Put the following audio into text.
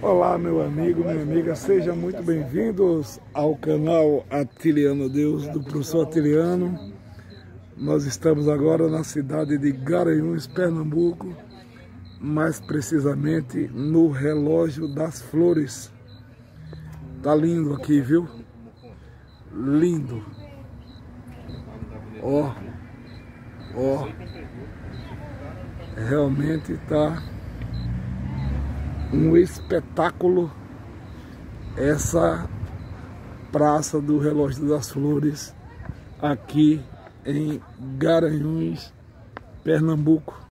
Olá, meu amigo, minha amiga, sejam muito bem-vindos ao canal Atiliano Deus, do professor Atiliano. Nós estamos agora na cidade de Garanhuns, Pernambuco, mais precisamente no Relógio das Flores. Tá lindo aqui, viu? Lindo. Ó, realmente tá um espetáculo essa praça do Relógio das Flores aqui em Garanhuns, Pernambuco.